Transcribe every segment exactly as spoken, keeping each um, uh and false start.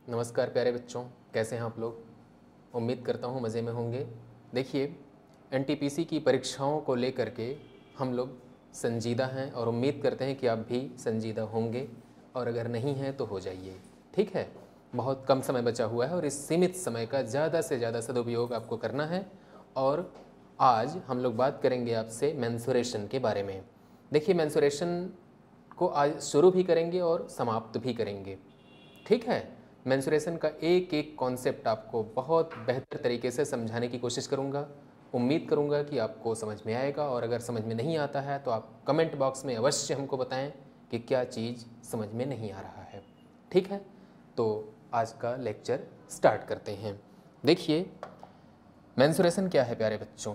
नमस्कार प्यारे बच्चों, कैसे हैं आप लोग। उम्मीद करता हूँ मज़े में होंगे। देखिए, एनटीपीसी की परीक्षाओं को लेकर के हम लोग संजीदा हैं और उम्मीद करते हैं कि आप भी संजीदा होंगे, और अगर नहीं हैं तो हो जाइए। ठीक है, बहुत कम समय बचा हुआ है और इस सीमित समय का ज़्यादा से ज़्यादा सदुपयोग आपको करना है। और आज हम लोग बात करेंगे आपसे मेंसुरेशन के बारे में। देखिए, मेंसुरेशन को आज शुरू भी करेंगे और समाप्त भी करेंगे। ठीक है, मेंसुरेशन का एक एक कॉन्सेप्ट आपको बहुत बेहतर तरीके से समझाने की कोशिश करूंगा। उम्मीद करूंगा कि आपको समझ में आएगा, और अगर समझ में नहीं आता है तो आप कमेंट बॉक्स में अवश्य हमको बताएं कि क्या चीज़ समझ में नहीं आ रहा है। ठीक है, तो आज का लेक्चर स्टार्ट करते हैं। देखिए, मेंसुरेशन क्या है प्यारे बच्चों।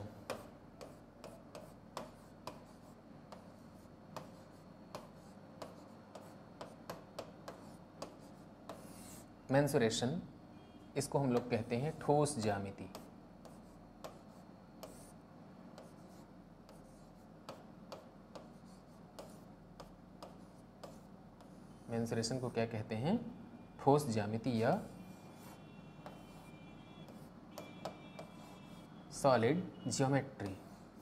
मेंसुरेशन, इसको हम लोग कहते हैं ठोस ज्यामिति। मेंसुरेशन को क्या कहते हैं? ठोस ज्यामिति या सॉलिड ज्योमेट्री।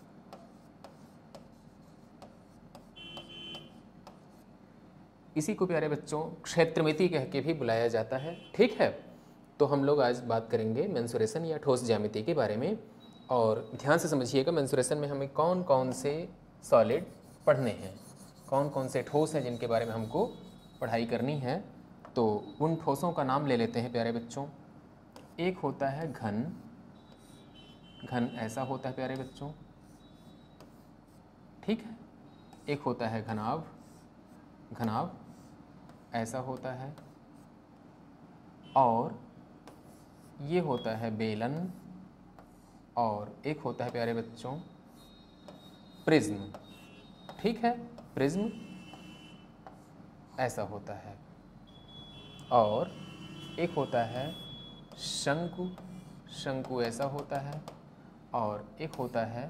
इसी को प्यारे बच्चों क्षेत्रमिति कह के भी बुलाया जाता है। ठीक है, तो हम लोग आज बात करेंगे मेंसुरेशन या ठोस ज्यामिति के बारे में। और ध्यान से समझिएगा, मेंसुरेशन में हमें कौन कौन से सॉलिड पढ़ने हैं, कौन कौन से ठोस हैं जिनके बारे में हमको पढ़ाई करनी है। तो उन ठोसों का नाम ले लेते हैं प्यारे बच्चों। एक होता है घन। घन ऐसा होता है प्यारे बच्चों। ठीक है, एक होता है घनाभ। घनाभ ऐसा होता है। और ये होता है बेलन। और एक होता है प्यारे बच्चों प्रिज्म। ठीक है, प्रिज्म ऐसा होता है। और एक होता है शंकु। शंकु ऐसा होता है। और एक होता है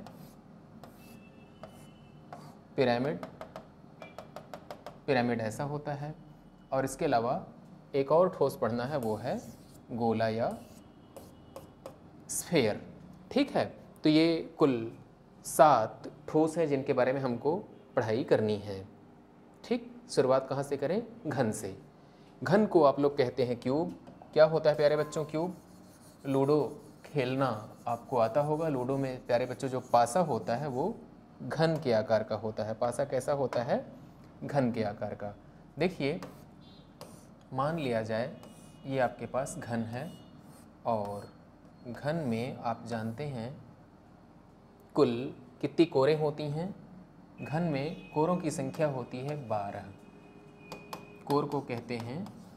पिरामिड। पिरामिड ऐसा होता है। और इसके अलावा एक और ठोस पढ़ना है, वो है गोला या स्फेयर। ठीक है, तो ये कुल सात ठोस हैं जिनके बारे में हमको पढ़ाई करनी है। ठीक, शुरुआत कहाँ से करें? घन से। घन को आप लोग कहते हैं क्यूब। क्या होता है प्यारे बच्चों क्यूब? लूडो खेलना आपको आता होगा। लूडो में प्यारे बच्चों जो पासा होता है वो घन के आकार का होता है। पासा कैसा होता है? घन के आकार का। देखिए, मान लिया जाए ये आपके पास घन है, और घन में आप जानते हैं कुल कितनी कोरें होती हैं? घन में कोरों की संख्या होती है बारह। कोर को कहते हैं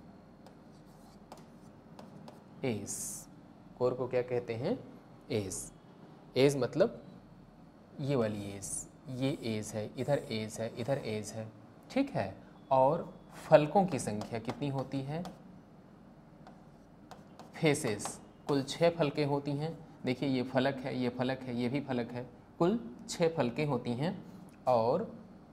एस। कोर को क्या कहते हैं? एस। एस मतलब ये वाली एस, ये एस है, इधर एस है, इधर एस है। ठीक है, और फलकों की संख्या कितनी होती है? फेसेस, कुल छः फलकें होती हैं। देखिए, ये फलक है, ये फलक है, ये भी फलक है। कुल छः फलकें होती हैं। और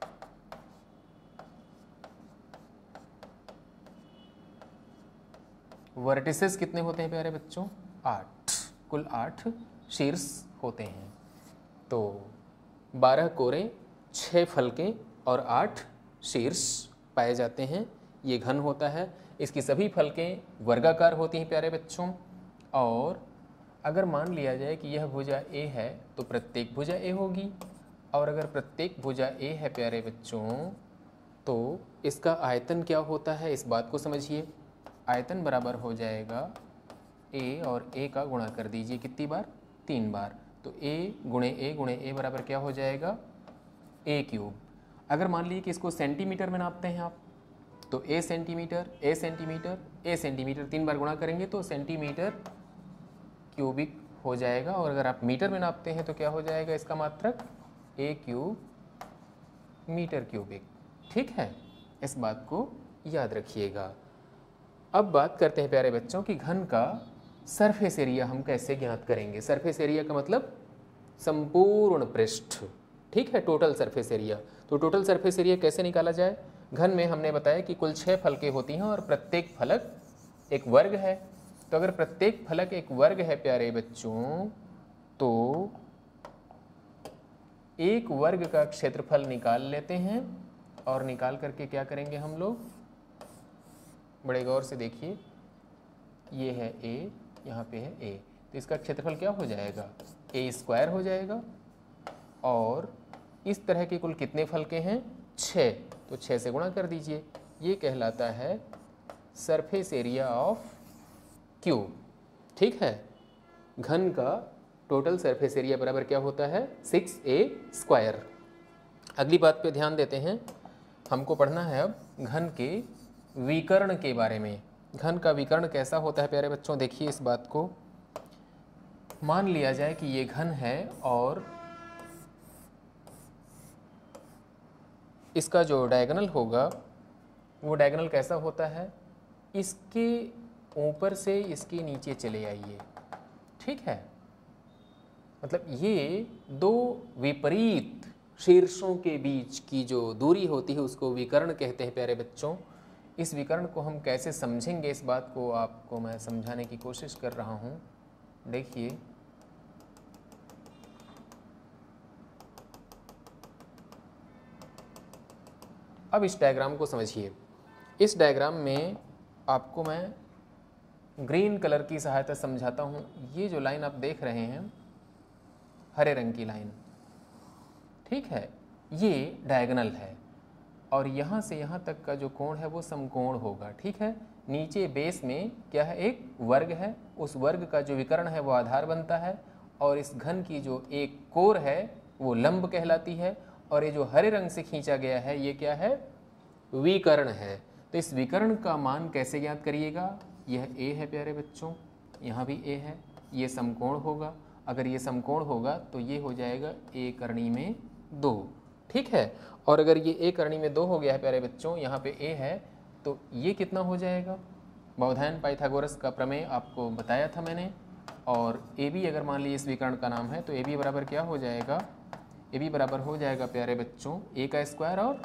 वर्टिसेस कितने होते हैं प्यारे बच्चों? आठ। कुल आठ शीर्ष होते हैं। तो बारह कोरें, छः फलकें और आठ शीर्ष पाए जाते हैं। ये घन होता है। इसकी सभी फलकें वर्गाकार होती हैं प्यारे बच्चों। और अगर मान लिया जाए कि यह भुजा ए है तो प्रत्येक भुजा ए होगी। और अगर प्रत्येक भुजा ए है प्यारे बच्चों, तो इसका आयतन क्या होता है, इस बात को समझिए। आयतन बराबर हो जाएगा ए और ए का गुणा कर दीजिए कितनी बार? तीन बार। तो ए गुणे ए गुणे ए बराबर क्या हो जाएगा? A cube. अगर मान लीजिए कि इसको सेंटीमीटर में नापते हैं आप, तो a centimetre, a centimetre, a centimetre, तीन बार गुणा करेंगे तो सेंटीमीटर क्यूबिक हो जाएगा। और अगर आप मीटर में नापते हैं तो क्या हो जाएगा इसका मात्रक? A cube metre cubic. ठीक है, इस बात को याद रखिएगा। अब बात करते हैं प्यारे बच्चों कि घन का सरफेस एरिया हम कैसे ज्ञात करेंगे। सरफेस एरिया का मतलब संपूर्ण पृष्ठ। ठीक है, टोटल सरफेस एरिया। तो टोटल सरफेस एरिया कैसे निकाला जाए? घन में हमने बताया कि कुल छः फलकें होती हैं और प्रत्येक फलक एक वर्ग है, तो अगर प्रत्येक फलक एक वर्ग है प्यारे बच्चों, तो एक वर्ग का क्षेत्रफल निकाल लेते हैं और निकाल करके क्या करेंगे हम लोग, बड़े गौर से देखिए, ये है ए, यहाँ पे है ए, तो इसका क्षेत्रफल क्या हो जाएगा, ए स्क्वायर हो जाएगा। और इस तरह के कुल कितने फलके हैं, छः, तो छः से गुणा कर दीजिए। ये कहलाता है सरफेस एरिया ऑफ क्यूब। ठीक है, घन का टोटल सरफेस एरिया बराबर क्या होता है, सिक्स ए स्क्वायर। अगली बात पे ध्यान देते हैं, हमको पढ़ना है अब घन के विकर्ण के बारे में। घन का विकर्ण कैसा होता है प्यारे बच्चों, देखिए इस बात को। मान लिया जाए कि ये घन है और इसका जो डायगोनल होगा वो डायगोनल कैसा होता है, इसके ऊपर से इसके नीचे चले आइए। ठीक है, मतलब ये दो विपरीत शीर्षों के बीच की जो दूरी होती है उसको विकर्ण कहते हैं प्यारे बच्चों। इस विकर्ण को हम कैसे समझेंगे, इस बात को आपको मैं समझाने की कोशिश कर रहा हूँ। देखिए, अब इस डायग्राम को समझिए। इस डायग्राम में आपको मैं ग्रीन कलर की सहायता समझाता हूँ। ये जो लाइन आप देख रहे हैं, हरे रंग की लाइन, ठीक है, ये डायगोनल है और यहाँ से यहाँ तक का जो कोण है वो समकोण होगा। ठीक है, नीचे बेस में क्या है, एक वर्ग है, उस वर्ग का जो विकर्ण है वो आधार बनता है और इस घन की जो एक कोर है वो लंब कहलाती है और ये जो हरे रंग से खींचा गया है ये क्या है, विकर्ण है। तो इस विकर्ण का मान कैसे ज्ञात करिएगा, यह ए है प्यारे बच्चों, यहाँ भी ए है, ये समकोण होगा। अगर ये समकोण होगा तो ये हो जाएगा ए करणी में दो। ठीक है, और अगर ये ए करणी में दो हो गया है प्यारे बच्चों, यहाँ पे ए है, तो ये कितना हो जाएगा, बौधायन पाइथागोरस का प्रमेय आपको बताया था मैंने। और ए बी अगर मान लीजिए इस विकर्ण का नाम है तो ए बी बराबर क्या हो जाएगा, ए बी बराबर हो जाएगा प्यारे बच्चों ए का स्क्वायर और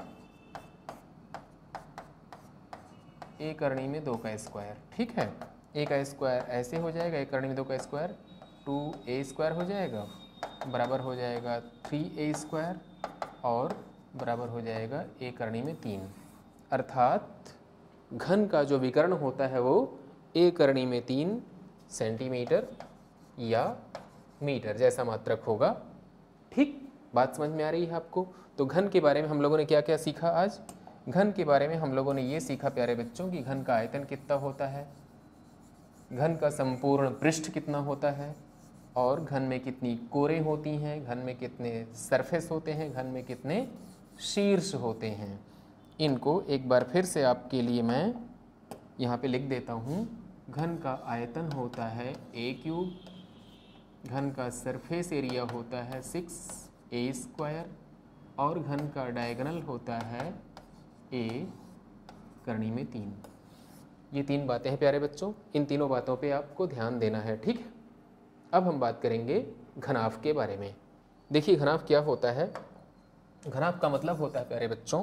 ए करणी में दो का स्क्वायर। ठीक है, ए का स्क्वायर ऐसे हो जाएगा, ए करणी में दो का स्क्वायर टू ए स्क्वायर हो जाएगा, बराबर हो जाएगा थ्री ए स्क्वायर और बराबर हो जाएगा ए करणी में तीन। अर्थात घन का जो विकर्ण होता है वो ए करणी में तीन सेंटीमीटर या मीटर जैसा मात्रक होगा। ठीक, बात समझ में आ रही है आपको। तो घन के बारे में हम लोगों ने क्या क्या सीखा आज, घन के बारे में हम लोगों ने ये सीखा प्यारे बच्चों कि घन का आयतन कितना होता है, घन का संपूर्ण पृष्ठ कितना होता है और घन में कितनी कोरें होती हैं, घन में कितने सरफेस होते हैं, घन में कितने शीर्ष होते हैं। इनको एक बार फिर से आपके लिए मैं यहाँ पे लिख देता हूँ। घन का आयतन होता है ए क्यूब, घन का सरफेस एरिया होता है सिक्स ए स्क्वायर और घन का डायगोनल होता है ए करणी में तीन। ये तीन बातें हैं प्यारे बच्चों, इन तीनों बातों पे आपको ध्यान देना है। ठीक है, अब हम बात करेंगे घनाभ के बारे में। देखिए घनाभ क्या होता है, घनाभ का मतलब होता है प्यारे बच्चों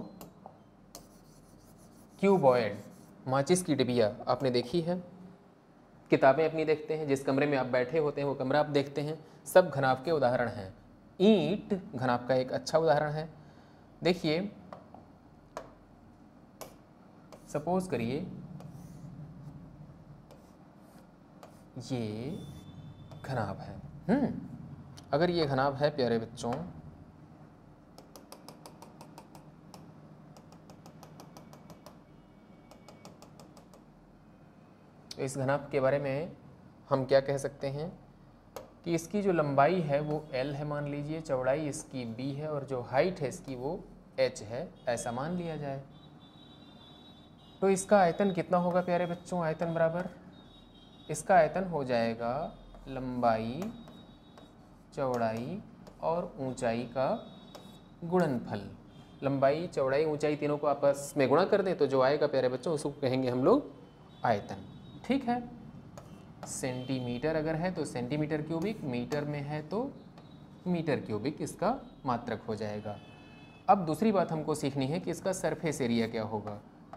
क्यूबॉइड। माचिस की डिबिया आपने देखी है, किताबें अपनी देखते हैं, जिस कमरे में आप बैठे होते हैं वो कमरा आप देखते हैं, सब घनाभ के उदाहरण हैं। ईंट घनाभ का एक अच्छा उदाहरण है। देखिए सपोज करिए ये घनाभ है। हम्म अगर ये घनाभ है प्यारे बच्चों तो इस घनाभ के बारे में हम क्या कह सकते हैं कि इसकी जो लंबाई है वो L है मान लीजिए, चौड़ाई इसकी B है और जो हाइट है इसकी वो H है, ऐसा मान लिया जाए। तो इसका आयतन कितना होगा प्यारे बच्चों, आयतन बराबर इसका आयतन हो जाएगा लंबाई, चौड़ाई और ऊंचाई का गुणनफल। लंबाई, चौड़ाई, ऊंचाई तीनों को आपस में गुणा कर दें तो जो आएगा प्यारे बच्चों उसको कहेंगे हम लोग आयतन। ठीक है, सेंटीमीटर अगर है तो सेंटीमीटर क्यूबिक, मीटर में है तो मीटर क्यूबिक इसका मात्रक हो जाएगा। अब दूसरी बात हमको सीखनी है कि इसका सरफेस एरिया क्या होगा।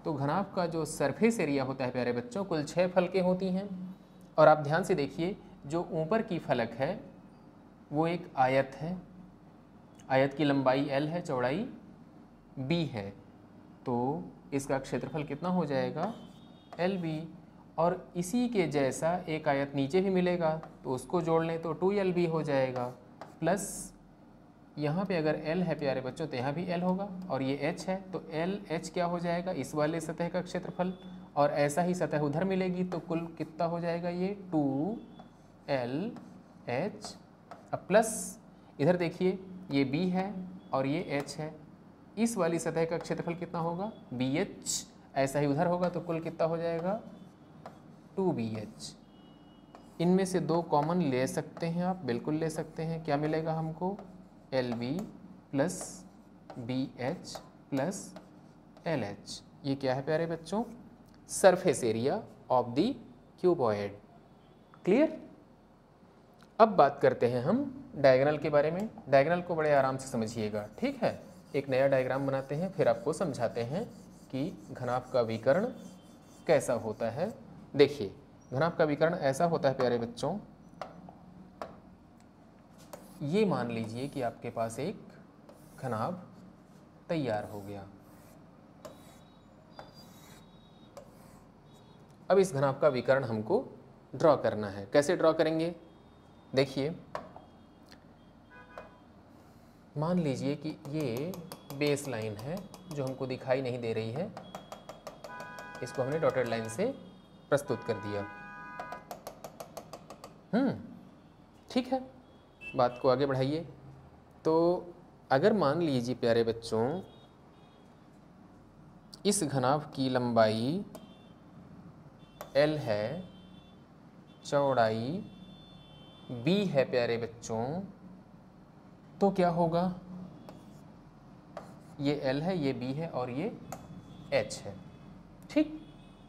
तो घनाभ का जो सरफेस एरिया होता है प्यारे बच्चों, कुल छः फलकें होती हैं। और आप ध्यान से देखिए, जो ऊपर की फलक है वो एक आयत है, आयत की लंबाई एल है, चौड़ाई बी है, तो इसका क्षेत्रफल कितना हो जाएगा, एल बी। और इसी के जैसा एक आयत नीचे भी मिलेगा, तो उसको जोड़ लें तो टू एल बी हो जाएगा, प्लस यहाँ पे अगर L है प्यारे बच्चों तो यहाँ भी L होगा, और ये H है तो L H क्या हो जाएगा, इस वाले सतह का क्षेत्रफल, और ऐसा ही सतह उधर मिलेगी तो कुल कितना हो जाएगा, ये टू एल एच। अब प्लस इधर देखिए ये B है और ये H है, इस वाली सतह का क्षेत्रफल कितना होगा, बी एच, ऐसा ही उधर होगा तो कुल कितना हो जाएगा, टू बी एच। इनमें से दो कॉमन ले सकते हैं आप, बिल्कुल ले सकते हैं। क्या मिलेगा हमको, L B plus B H plus L H. ये क्या है प्यारे बच्चों, surface area of the cuboid. Clear. अब बात करते हैं हम डायगोनल के बारे में। डायगोनल को बड़े आराम से समझिएगा, ठीक है। एक नया डायग्राम बनाते हैं, फिर आपको समझाते हैं कि घनाभ का विकर्ण कैसा होता है। देखिए, घनाभ का विकर्ण ऐसा होता है प्यारे बच्चों, ये मान लीजिए कि आपके पास एक घनाभ तैयार हो गया। अब इस घनाभ का विकर्ण हमको ड्रॉ करना है। कैसे ड्रॉ करेंगे, देखिए, मान लीजिए कि ये बेस लाइन है जो हमको दिखाई नहीं दे रही है, इसको हमने डॉटेड लाइन से प्रस्तुत कर दिया। हम्म ठीक है, बात को आगे बढ़ाइए। तो अगर मान लीजिए प्यारे बच्चों, इस घनाभ की लंबाई L है, चौड़ाई B है प्यारे बच्चों, तो क्या होगा, ये L है, ये B है और ये H है। ठीक,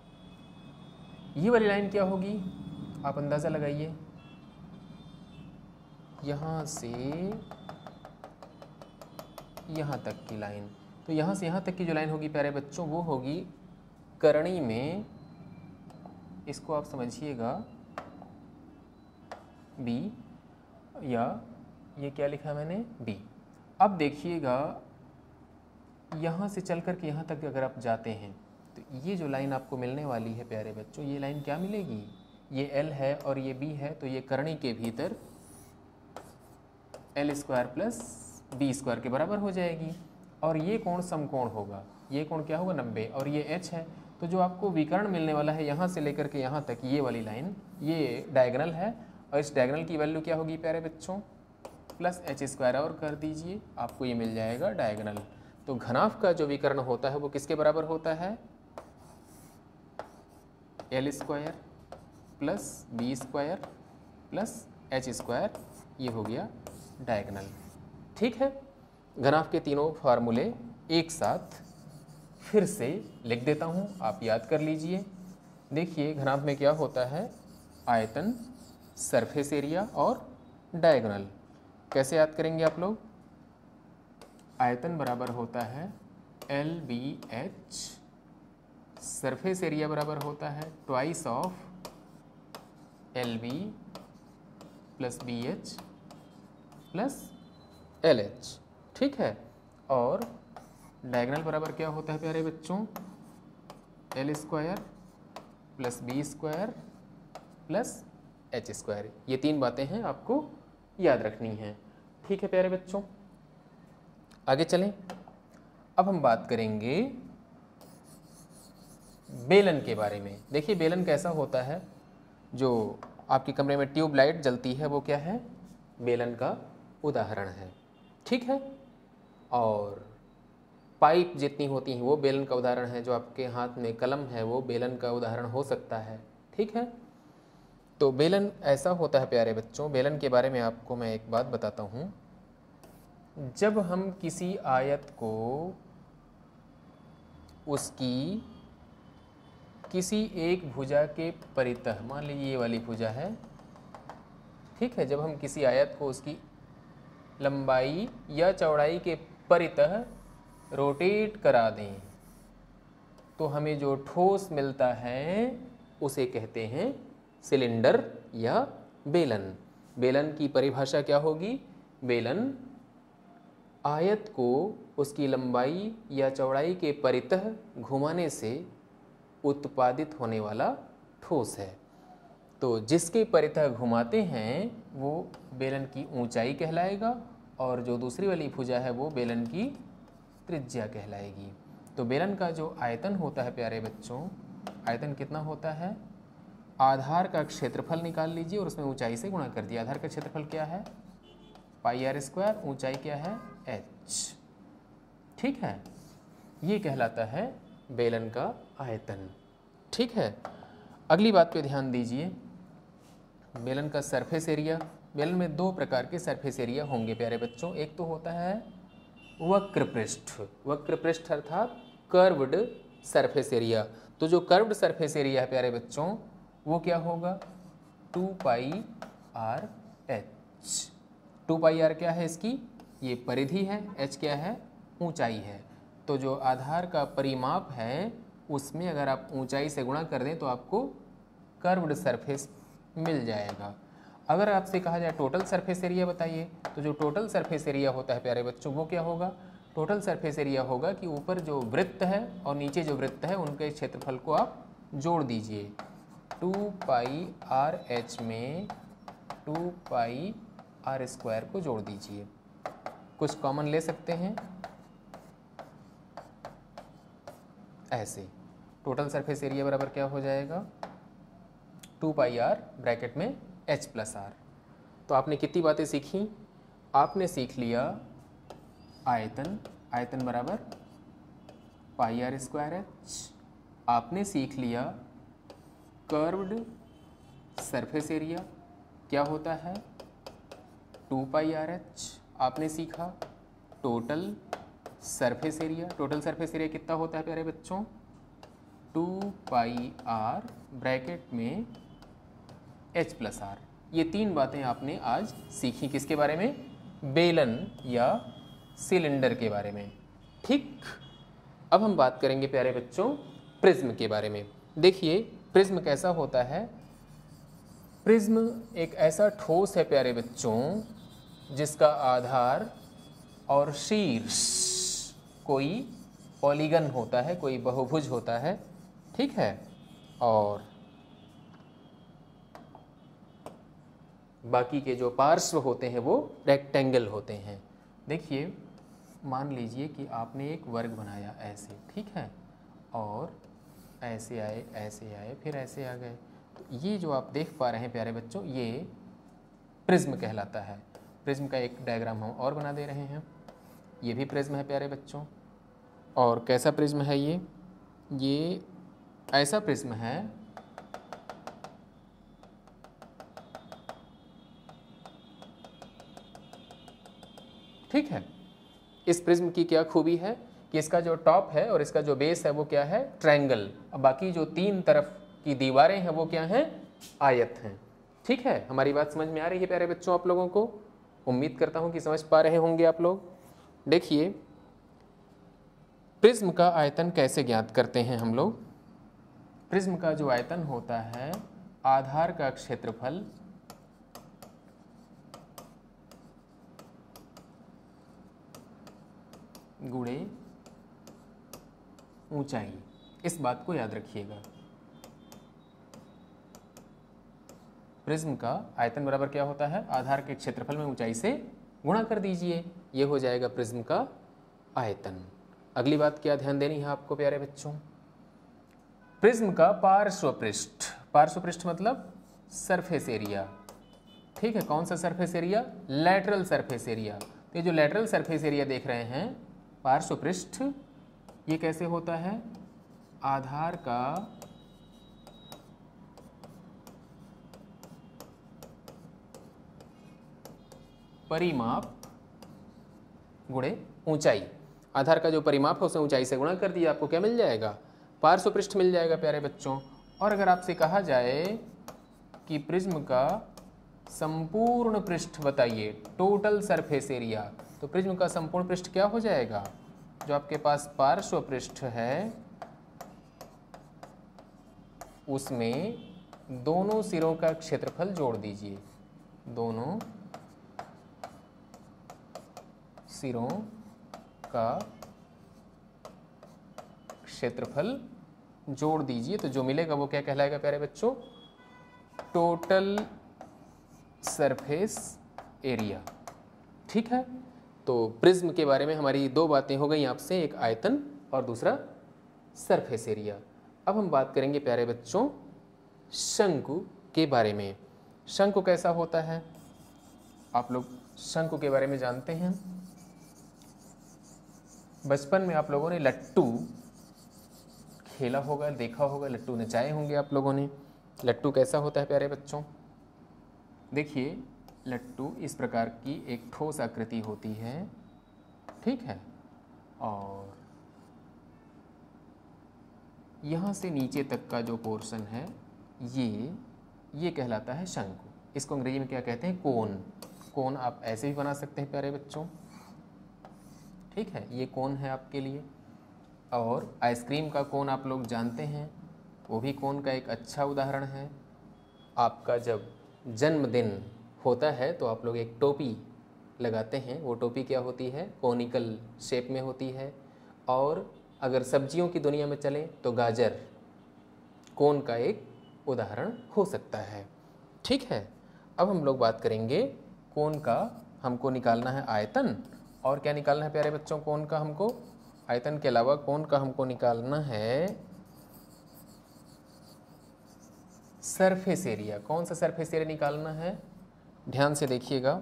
ये वाली लाइन क्या होगी, आप अंदाज़ा लगाइए, यहाँ से यहाँ तक की लाइन। तो यहाँ से यहाँ तक की जो लाइन होगी प्यारे बच्चों, वो होगी करणी में, इसको आप समझिएगा B, या ये क्या लिखा मैंने, B। अब देखिएगा, यहाँ से चल कर के यहाँ तक अगर आप जाते हैं तो ये जो लाइन आपको मिलने वाली है प्यारे बच्चों, ये लाइन क्या मिलेगी, ये L है और ये B है, तो ये करणी के भीतर L square plus B square के बराबर हो जाएगी। और ये कोण समकोण होगा, ये कोण क्या होगा, नब्बे, और ये H है। तो जो आपको विकर्ण मिलने वाला है यहाँ से लेकर के यहाँ तक, ये वाली लाइन, ये डायगोनल है, और इस डायगोनल की वैल्यू क्या होगी प्यारे बच्चों, प्लस एच स्क्वायर, और कर दीजिए, आपको ये मिल जाएगा डायगोनल। तो घनाभ का जो विकर्ण होता है वो किसके बराबर होता है, L square plus B square plus H square, ये हो गया डायगोनल। ठीक है, घनाभ के तीनों फार्मूले एक साथ फिर से लिख देता हूँ, आप याद कर लीजिए। देखिए, घनाभ में क्या होता है, आयतन, सरफेस एरिया और डायगोनल। कैसे याद करेंगे आप लोग, आयतन बराबर होता है L B H, surface area बराबर होता है twice of L B plus B H plus L H. ठीक है, और डायगोनल बराबर क्या होता है प्यारे बच्चों, L square plus B square plus H square. ये तीन बातें हैं आपको याद रखनी हैं। ठीक है प्यारे बच्चों, आगे चलें। अब हम बात करेंगे बेलन के बारे में। देखिए, बेलन कैसा होता है, जो आपके कमरे में ट्यूब लाइट जलती है वो क्या है, बेलन का उदाहरण है। ठीक है, और पाइप जितनी होती हैं वो बेलन का उदाहरण है, जो आपके हाथ में कलम है वो बेलन का उदाहरण हो सकता है। ठीक है, तो बेलन ऐसा होता है प्यारे बच्चों, बेलन के बारे में आपको मैं एक बात बताता हूँ। जब हम किसी आयत को उसकी किसी एक भुजा के परितः, मान लीजिए ये वाली भुजा है, ठीक है, जब हम किसी आयत को उसकी लंबाई या चौड़ाई के परितः रोटेट करा दें, तो हमें जो ठोस मिलता है उसे कहते हैं सिलेंडर या बेलन। बेलन की परिभाषा क्या होगी? बेलन आयत को उसकी लंबाई या चौड़ाई के परितः घुमाने से उत्पादित होने वाला ठोस है। तो जिसके परितः घुमाते हैं वो बेलन की ऊंचाई कहलाएगा और जो दूसरी वाली भुजा है वो बेलन की त्रिज्या कहलाएगी। तो बेलन का जो आयतन होता है प्यारे बच्चों, आयतन कितना होता है? आधार का क्षेत्रफल निकाल लीजिए और उसमें ऊंचाई से गुणा कर दिया। आधार का क्षेत्रफल क्या है? पाई आर स्क्वायर, ऊंचाई क्या है? एच। ठीक है, ये कहलाता है बेलन का आयतन। ठीक है, अगली बात पे ध्यान दीजिए, बेलन का सरफेस एरिया। बेलन में दो प्रकार के सरफेस एरिया होंगे प्यारे बच्चों। एक तो होता है वक्र पृष्ठ, वक्र पृष्ठ अर्थात कर्व्ड सरफेस एरिया। तो जो कर्व्ड सरफेस एरिया है प्यारे बच्चों वो क्या होगा? Two pi R H. Two pi R क्या है इसकी? ये परिधि है, एच क्या है? ऊंचाई है। तो जो आधार का परिमाप है उसमें अगर आप ऊंचाई से गुणा कर दें तो आपको कर्व्ड सरफेस मिल जाएगा। अगर आपसे कहा जाए टोटल सरफेस एरिया बताइए, तो जो टोटल सरफेस एरिया होता है प्यारे बच्चों वो क्या होगा? टोटल सरफेस एरिया होगा कि ऊपर जो वृत्त है और नीचे जो वृत्त है उनके क्षेत्रफल को आप जोड़ दीजिए। टू पाई आर एच में टू पाई आर स्क्वायर को जोड़ दीजिए। कुछ कॉमन ले सकते हैं ऐसे। टोटल सरफेस एरिया बराबर क्या हो जाएगा? टू पाई आर ब्रैकेट में एच प्लस आर। तो आपने कितनी बातें सीखी? आपने सीख लिया आयतन, आयतन बराबर पाई आर स्क्वायर एच। आपने सीख लिया कर्व्ड सरफेस एरिया क्या होता है? Two pi R H. आपने सीखा total surface area. Total surface area कितना होता है प्यारे बच्चों? टू पाई आर ब्रैकेट में एच प्लस आर। ये तीन बातें आपने आज सीखी किसके बारे में? बेलन या सिलेंडर के बारे में। ठीक, अब हम बात करेंगे प्यारे बच्चों प्रिज्म के बारे में। देखिए प्रिज्म कैसा होता है? प्रिज्म एक ऐसा ठोस है प्यारे बच्चों जिसका आधार और शीर्ष कोई पॉलीगन होता है, कोई बहुभुज होता है। ठीक है, और बाकी के जो पार्श्व होते हैं वो रेक्टेंगल होते हैं। देखिए मान लीजिए कि आपने एक वर्ग बनाया ऐसे, ठीक है, और ऐसे आए, ऐसे आए, फिर ऐसे आ गए। तो ये जो आप देख पा रहे हैं प्यारे बच्चों ये प्रिज्म कहलाता है। प्रिज्म का एक डायग्राम हम और बना दे रहे हैं। ये भी प्रिज्म है प्यारे बच्चों। और कैसा प्रिज्म है ये? ये ऐसा प्रिज्म है ठीक है। इस प्रिज्म की क्या खूबी है कि इसका जो टॉप है और इसका जो बेस है वो क्या है? ट्रायंगल। अब बाकी जो तीन तरफ की दीवारें हैं वो क्या हैं? आयत हैं। ठीक है, हमारी बात समझ में आ रही है प्यारे बच्चों आप लोगों को? उम्मीद करता हूं कि समझ पा रहे होंगे आप लोग। देखिए प्रिज्म का आयतन कैसे ज्ञात करते हैं हम लोग? प्रिज्म का जो आयतन होता है आधार का क्षेत्रफल गुणे ऊंचाई। इस बात को याद रखिएगा। प्रिज्म का आयतन बराबर क्या होता है? आधार के क्षेत्रफल में ऊंचाई से गुणा कर दीजिए, ये हो जाएगा प्रिज्म का आयतन। अगली बात क्या ध्यान देनी है आपको प्यारे बच्चों? प्रिज्म का पार्श्व पृष्ठ। पार्श्व पृष्ठ मतलब सरफेस एरिया। ठीक है, कौन सा surface area? Lateral surface area. तो ये जो लैटरल सरफेस एरिया देख रहे हैं पार्श्व पृष्ठ, ये कैसे होता है? आधार का परिमाप गुणे ऊंचाई। आधार का जो परिमाप है उसे ऊंचाई से गुणा कर दिया, आपको क्या मिल जाएगा? पार्श्व पृष्ठ मिल जाएगा प्यारे बच्चों। और अगर आपसे कहा जाए कि प्रिज्म का संपूर्ण पृष्ठ बताइए, टोटल सरफेस एरिया, तो प्रिज्म का संपूर्ण पृष्ठ क्या हो जाएगा? जो आपके पास पार्श्व पृष्ठ है उसमें दोनों सिरों का क्षेत्रफल जोड़ दीजिए। दोनों सिरों का क्षेत्रफल जोड़ दीजिए, तो जो मिलेगा वो क्या कहलाएगा प्यारे बच्चों? Total surface area. ठीक है, तो प्रिज्म के बारे में हमारी दो बातें हो गई आपसे, एक आयतन और दूसरा सरफेस एरिया। अब हम बात करेंगे प्यारे बच्चों शंकु के बारे में। शंकु कैसा होता है? आप लोग शंकु के बारे में जानते हैं। बचपन में आप लोगों ने लट्टू खेला होगा, देखा होगा, लट्टू नचाए होंगे आप लोगों ने। लट्टू कैसा होता है प्यारे बच्चों? देखिए, लट्टू इस प्रकार की एक ठोस आकृति होती है, ठीक है, और यहाँ से नीचे तक का जो पोर्शन है ये ये कहलाता है शंकु। इसको अंग्रेजी में क्या कहते हैं? कोन। कोन आप ऐसे भी बना सकते हैं प्यारे बच्चों, ठीक है, ये कोन है आपके लिए। और आइसक्रीम का कोन आप लोग जानते हैं, वो भी कोन का एक अच्छा उदाहरण है। आपका जब जन्मदिन होता है तो आप लोग एक टोपी लगाते हैं, वो टोपी क्या होती है? कोनिकल शेप में होती है। और अगर सब्जियों की दुनिया में चलें तो गाजर कोन का एक उदाहरण हो सकता है, ठीक है। अब हम लोग बात करेंगे कोन का, हमको निकालना है आयतन, और क्या निकालना है प्यारे बच्चों? कोन का हमको आयतन के अलावा कोन का हमको निकालना है सरफेस एरिया। कौन सा सरफेस एरिया निकालना है? ध्यान से देखिएगा।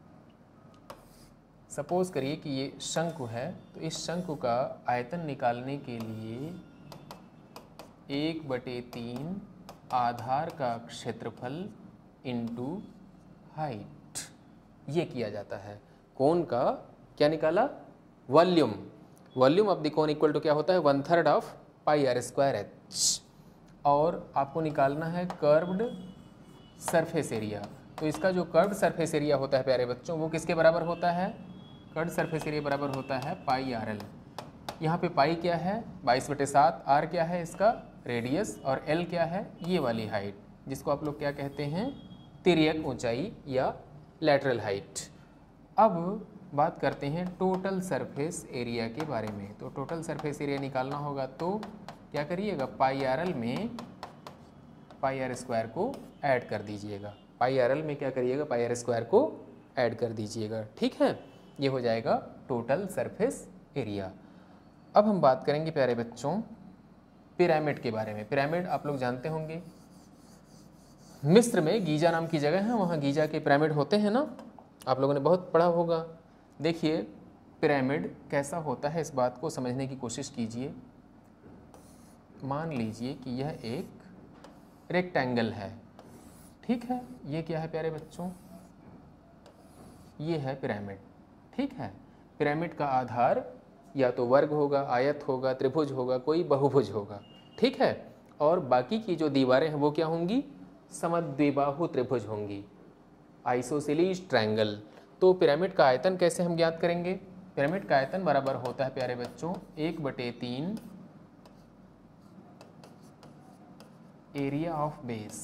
सपोज करिए कि ये शंकु है, तो इस शंकु का आयतन निकालने के लिए एक बटे तीन आधार का क्षेत्रफल इंटू हाइट, ये किया जाता है। कोन का क्या निकाला? Volume. Volume of the cone equal to क्या होता है? One third of pi R square H. और आपको निकालना है कर्व्ड सरफेस एरिया। तो इसका जो कर्व्ड सरफेस एरिया होता है प्यारे बच्चों, वो किसके बराबर होता है? कर्व्ड सरफेस एरिया बराबर होता है पाई आर एल। यहाँ पे पाई क्या है? बाईस बटे सात। आर क्या है? इसका रेडियस। और एल क्या है? ये वाली हाइट, जिसको आप लोग क्या कहते हैं? तिर्यक ऊंचाई या लैटरल हाइट। अब बात करते हैं टोटल सरफेस एरिया के बारे में। तो टोटल सरफेस एरिया निकालना होगा तो क्या करिएगा? पाई आर एल में पाई आर स्क्वायर को ऐड कर दीजिएगा। पाई आर एल में क्या करिएगा? पाई आर स्क्वायर को ऐड कर दीजिएगा, ठीक है। ये हो जाएगा टोटल सरफेस एरिया। अब हम बात करेंगे प्यारे बच्चों पिरामिड के बारे में। पिरामिड आप लोग जानते होंगे, मिस्र में गीजा नाम की जगह है, वहाँ गीजा के पिरामिड होते हैं ना, आप लोगों ने बहुत पढ़ा होगा। देखिए पिरामिड कैसा होता है, इस बात को समझने की कोशिश कीजिए। मान लीजिए कि यह एक रेक्टेंगल है, ठीक है। ये क्या है प्यारे बच्चों? ये है पिरामिड, ठीक है। पिरामिड का आधार या तो वर्ग होगा, आयत होगा, त्रिभुज होगा, कोई बहुभुज होगा, ठीक है। और बाकी की जो दीवारें हैं वो क्या होंगी? समद्विबाहु त्रिभुज होंगी, आइसोसेलेस ट्रायंगल। तो पिरामिड का आयतन कैसे हम ज्ञात करेंगे? पिरामिड का आयतन बराबर होता है प्यारे बच्चों एक बटे तीन area of base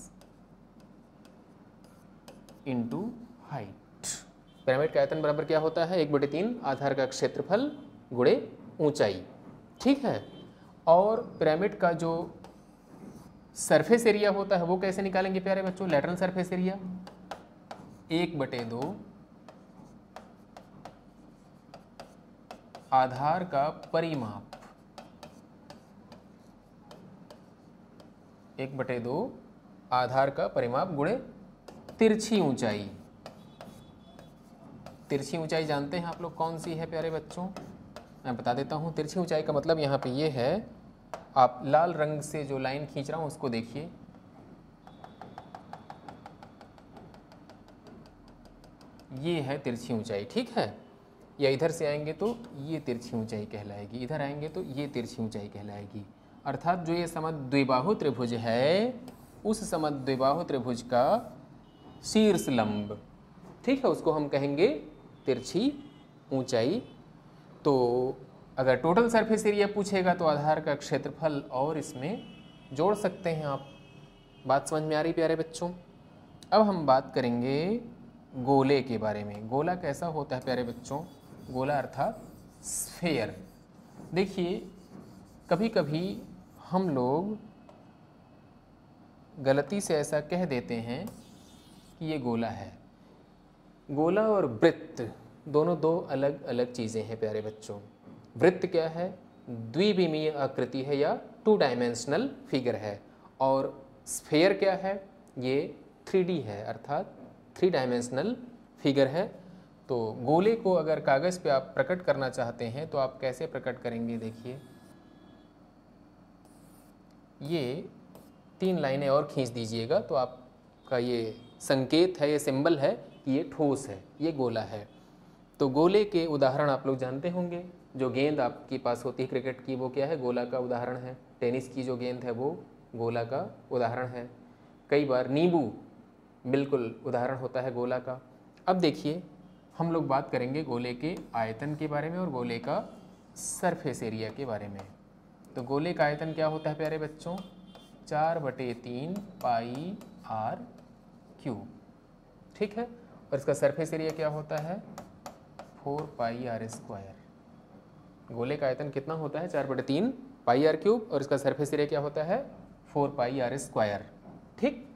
into height. Pyramid का आयतन बराबर क्या होता है? एक बटे तीन आधार का क्षेत्रफल गुणे ऊंचाई, ठीक है। और पिरामिड का जो सरफेस एरिया होता है वो कैसे निकालेंगे प्यारे बच्चों? लैटरल सरफेस एरिया एक बटे दो आधार का परिमाप, एक बटे दो आधार का परिमाप गुणे तिरछी ऊंचाई। तिरछी ऊंचाई जानते हैं आप लोग कौन सी है प्यारे बच्चों? मैं बता देता हूँ। तिरछी ऊंचाई का मतलब यहाँ पे ये है, आप लाल रंग से जो लाइन खींच रहा हूँ उसको देखिए, ये है तिरछी ऊंचाई, ठीक है। या इधर से आएंगे तो ये तिरछी ऊंचाई कहलाएगी, इधर आएंगे तो ये तिरछी ऊंचाई कहलाएगी। अर्थात जो ये समद्विबाहु त्रिभुज है, उस समद्विबाहु त्रिभुज का शीर्ष लंब, ठीक है, उसको हम कहेंगे तिरछी ऊंचाई। तो अगर टोटल सरफेस एरिया पूछेगा तो आधार का क्षेत्रफल और इसमें जोड़ सकते हैं आप। बात समझ में आ रही प्यारे बच्चों? अब हम बात करेंगे गोले के बारे में। गोला कैसा होता है प्यारे बच्चों? गोला अर्थात स्फेयर। देखिए, कभी कभी हम लोग गलती से ऐसा कह देते हैं कि ये गोला है। गोला और वृत्त दोनों दो अलग अलग चीज़ें हैं प्यारे बच्चों। वृत्त क्या है? द्विविमीय आकृति है या टू डायमेंशनल फिगर है। और स्फेयर क्या है? ये थ्री डी है, अर्थात थ्री डायमेंशनल फिगर है। तो गोले को अगर कागज़ पे आप प्रकट करना चाहते हैं तो आप कैसे प्रकट करेंगे? देखिए, ये तीन लाइनें और खींच दीजिएगा तो आपका ये संकेत है, ये सिंबल है कि ये ठोस है, ये गोला है। तो गोले के उदाहरण आप लोग जानते होंगे। जो गेंद आपके पास होती है क्रिकेट की, वो क्या है? गोला का उदाहरण है। टेनिस की जो गेंद है वो गोला का उदाहरण है। कई बार नींबू बिल्कुल उदाहरण होता है गोला का। अब देखिए, हम लोग बात करेंगे गोले के आयतन के बारे में और गोले का सरफेस एरिया के बारे में। तो गोले का आयतन क्या होता है प्यारे बच्चों? चार बटे तीन पाई आर क्यूब, ठीक है। और इसका सरफेस एरिया क्या होता है? Four pi R square. गोले का आयतन कितना होता है? चार बटे तीन पाई आर क्यूब, और इसका सरफेस एरिया क्या होता है? फोर पाई आर स्क्वायर, ठीक।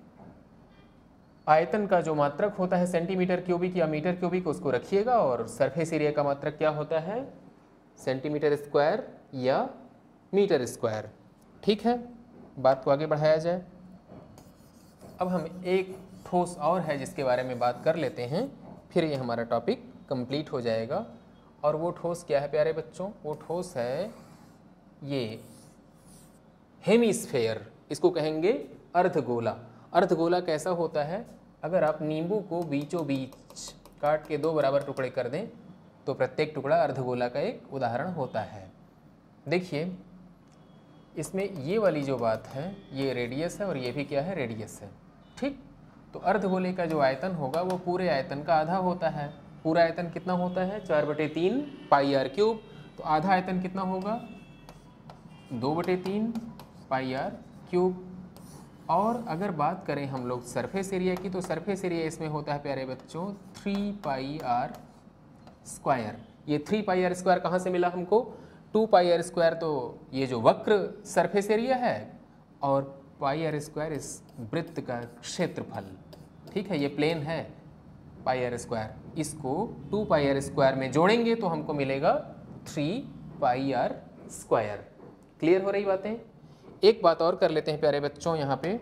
आयतन का जो मात्रक होता है सेंटीमीटर क्यूबिक या मीटर क्यूबिक, उसको रखिएगा। और सरफेस एरिया का मात्रक क्या होता है? सेंटीमीटर स्क्वायर या मीटर स्क्वायर, ठीक है। बात को आगे बढ़ाया जाए। अब हम एक ठोस और है जिसके बारे में बात कर लेते हैं, फिर ये हमारा टॉपिक कंप्लीट हो जाएगा। और वो ठोस क्या है प्यारे बच्चों? वो ठोस है ये हेमीस्फेयर, इसको कहेंगे अर्धगोला। अर्धगोला कैसा होता है? अगर आप नींबू को बीचों बीच काट के दो बराबर टुकड़े कर दें तो प्रत्येक टुकड़ा अर्धगोला का एक उदाहरण होता है। देखिए, इसमें ये वाली जो बात है ये रेडियस है और ये भी क्या है? रेडियस है, ठीक। तो अर्धगोले का जो आयतन होगा वो पूरे आयतन का आधा होता है। पूरा आयतन कितना होता है? चार बटे तीन पाई आर क्यूब। तो आधा आयतन कितना होगा? दो बटे तीन पाई आर क्यूब। और अगर बात करें हम लोग सरफेस एरिया की, तो सरफेस एरिया इसमें होता है प्यारे बच्चों थ्री पाई आर स्क्वायर। ये थ्री पाई आर स्क्वायर कहाँ से मिला हमको? टू पाई आर स्क्वायर तो ये जो वक्र सरफेस एरिया है, और पाई आर स्क्वायर इस वृत्त का क्षेत्रफल, ठीक है। ये प्लेन है पाई आर स्क्वायर, इसको टू पाई आर स्क्वायर में जोड़ेंगे तो हमको मिलेगा three pi R square. Clear हो रही बातें? एक बात और कर लेते हैं प्यारे बच्चों यहाँ पे,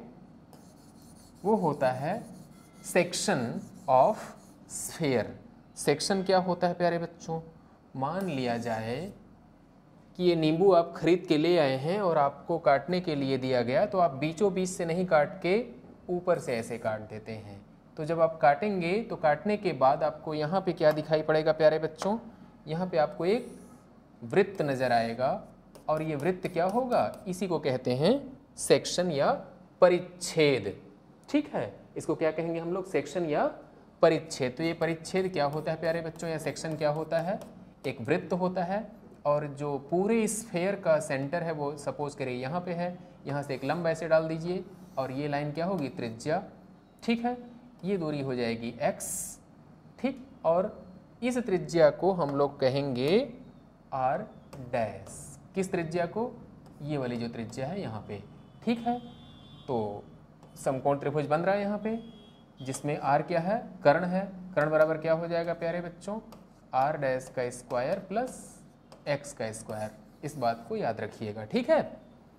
वो होता है सेक्शन ऑफ स्फेयर। सेक्शन क्या होता है प्यारे बच्चों? मान लिया जाए कि ये नींबू आप खरीद के ले आए हैं और आपको काटने के लिए दिया गया, तो आप बीचों बीच से नहीं काट के ऊपर से ऐसे काट देते हैं। तो जब आप काटेंगे तो काटने के बाद आपको यहाँ पे क्या दिखाई पड़ेगा प्यारे बच्चों? यहाँ पे आपको एक वृत्त नज़र आएगा, और ये वृत्त क्या होगा? इसी को कहते हैं सेक्शन या परिच्छेद, ठीक है। इसको क्या कहेंगे हम लोग? सेक्शन या परिच्छेद। तो ये परिच्छेद क्या होता है प्यारे बच्चों, या सेक्शन क्या होता है? एक वृत्त होता है, और जो पूरे स्फेयर का सेंटर है वो सपोज करिए यहाँ पे है। यहाँ से एक लंब ऐसे डाल दीजिए, और ये लाइन क्या होगी? त्रिज्या, ठीक है। ये दूरी हो जाएगी x, ठीक। और इस त्रिज्या को हम लोग कहेंगे r डैश। किस त्रिज्या को? ये वाली जो त्रिज्या है यहाँ पे, ठीक है। तो समकोण त्रिभुज बन रहा है यहाँ पे, जिसमें r क्या है? कर्ण है। कर्ण बराबर क्या हो जाएगा प्यारे बच्चों? r डैश का स्क्वायर प्लस x का स्क्वायर। इस बात को याद रखिएगा, ठीक है।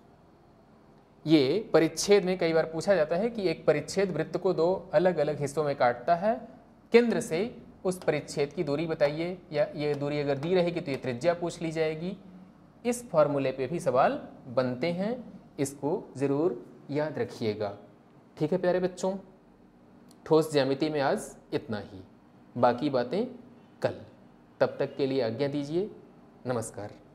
ये परिच्छेद में कई बार पूछा जाता है कि एक परिच्छेद वृत्त को दो अलग अलग हिस्सों में काटता है, केंद्र से उस परिच्छेद की दूरी बताइए, या ये दूरी अगर दी रहेगी तो ये त्रिज्या पूछ ली जाएगी। इस फॉर्मूले पे भी सवाल बनते हैं, इसको ज़रूर याद रखिएगा, ठीक है प्यारे बच्चों। ठोस ज्यामिति में आज इतना ही, बाकी बातें कल। तब तक के लिए आज्ञा दीजिए, नमस्कार।